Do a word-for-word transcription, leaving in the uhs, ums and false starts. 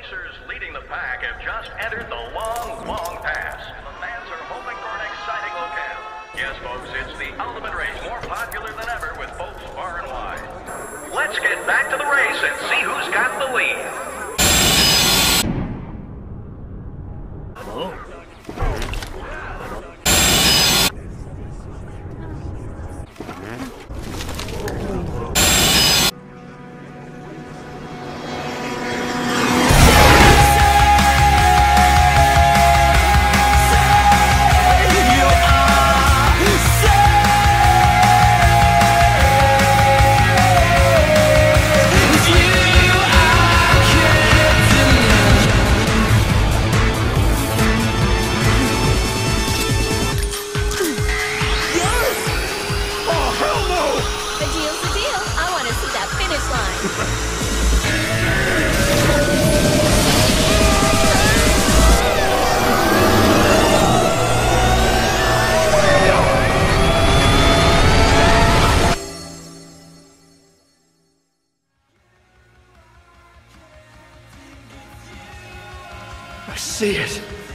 racers leading the pack have just entered the long, long pass. The fans are hoping for an exciting locale. Yes, folks, it's the ultimate race, more popular than ever with folks far and wide. Let's get back to the race and see who's got the lead. Oh. I see it.